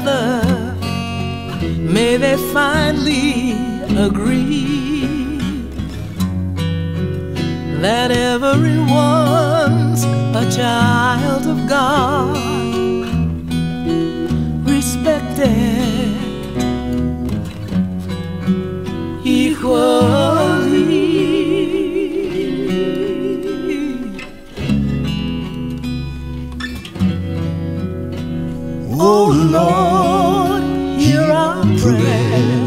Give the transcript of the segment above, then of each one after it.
together, may they finally agree that everyone's a child of God, respected equally. Oh Lord, hear our prayer.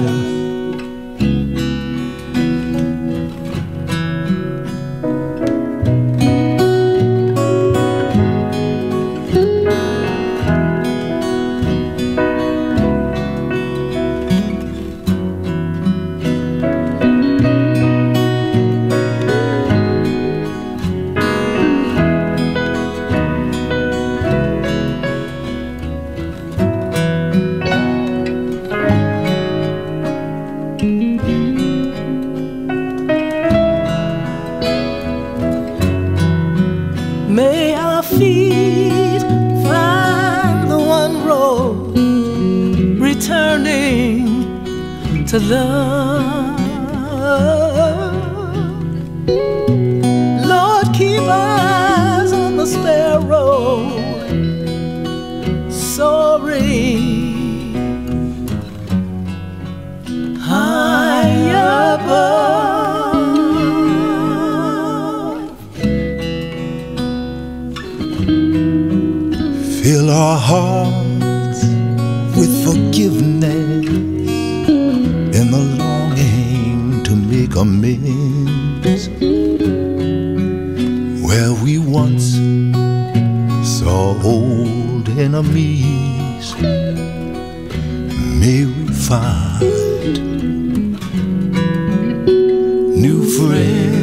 May our feet find the one road returning to love. Lord, keep eyes on the sparrow soaring high above. Fill our hearts with forgiveness and the longing to make amends where we once saw old enemies. May we find new friends.